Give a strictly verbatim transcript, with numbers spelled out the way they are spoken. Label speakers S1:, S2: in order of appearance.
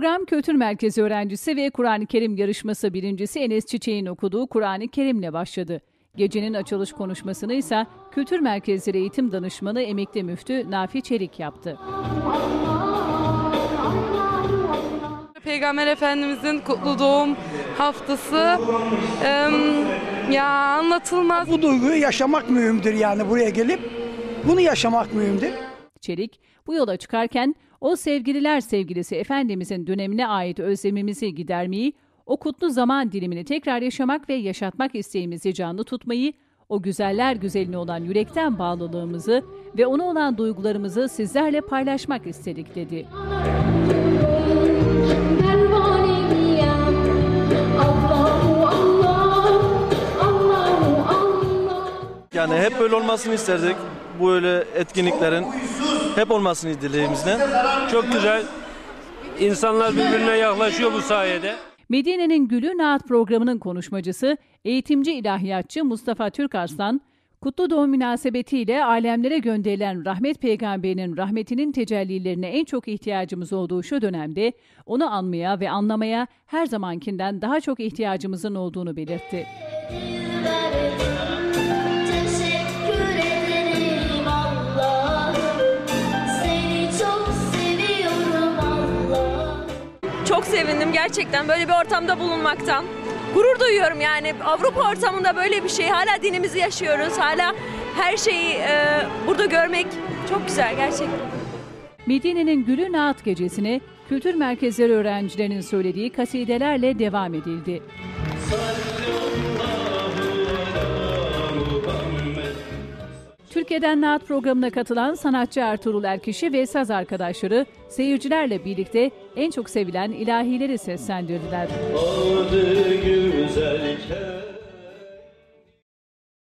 S1: Program Kültür Merkezi öğrencisi ve Kur'an-ı Kerim yarışması birincisi Enes Çiçek'in okuduğu Kur'an-ı Kerim'le başladı. Gecenin açılış konuşmasını ise Kültür Merkezleri Eğitim Danışmanı Emekli Müftü Nafi Çelik yaptı.
S2: Peygamber Efendimizin kutlu doğum haftası e, ya anlatılmaz.
S3: Bu duyguyu yaşamak mühimdir, yani buraya gelip bunu yaşamak mühimdir.
S1: Çelik bu yola çıkarken o sevgililer sevgilisi Efendimizin dönemine ait özlemimizi gidermeyi, o kutlu zaman dilimini tekrar yaşamak ve yaşatmak isteğimizi canlı tutmayı, o güzeller güzeline olan yürekten bağlılığımızı ve ona olan duygularımızı sizlerle paylaşmak istedik dedi.
S4: Yani hep böyle olmasını isterdik. Böyle etkinliklerin hep olmasını dileğimizden.
S5: Çok güzel. İnsanlar birbirine yaklaşıyor bu sayede.
S1: Medine'nin Gülü Naat programının konuşmacısı, eğitimci ilahiyatçı Mustafa Türkarslan, kutlu doğum münasebetiyle alemlere gönderilen rahmet peygamberinin rahmetinin tecellilerine en çok ihtiyacımız olduğu şu dönemde onu anmaya ve anlamaya her zamankinden daha çok ihtiyacımızın olduğunu belirtti.
S6: Çok sevindim gerçekten böyle bir ortamda bulunmaktan. Gurur duyuyorum yani Avrupa ortamında böyle bir şey. Hala dinimizi yaşıyoruz. Hala her şeyi e, burada görmek çok güzel gerçekten.
S1: Medine'nin Gülü Naat gecesine kültür merkezleri öğrencilerinin söylediği kasidelerle devam edildi. Türkiye'den Naat programına katılan sanatçı Ertuğrul Erkişi ve saz arkadaşları seyircilerle birlikte en çok sevilen ilahileri seslendirdiler.